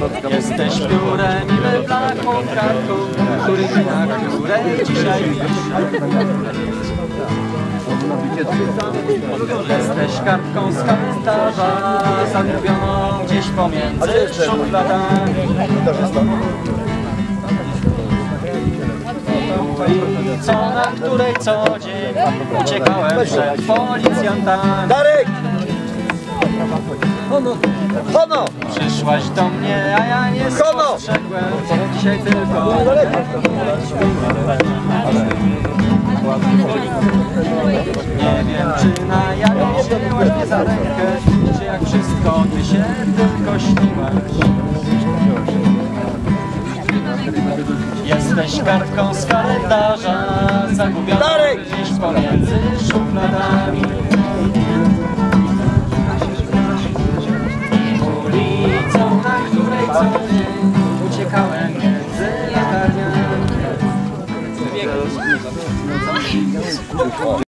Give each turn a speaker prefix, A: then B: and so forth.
A: Jesteś piórem i wyblakłą kartką, na której dzisiaj jesteś kartką z kalendarza, zagubioną gdzieś pomiędzy szufladami. Ulicą, na której co dzień uciekałem przed policjantami.
B: Darek! Hono!
A: Przyszłaś do mnie, a ja nie spostrzegłem. Dzisiaj tylko nie wiem, czy na jawie wzięłaś mnie za rękę, czy jak wszystko ty się tylko śniłaś. Jesteś kartką z kalendarza, zagubioną gdzieś pomiędzy szufladami. Ulicą, na której co dzień uciekałem między latarniami.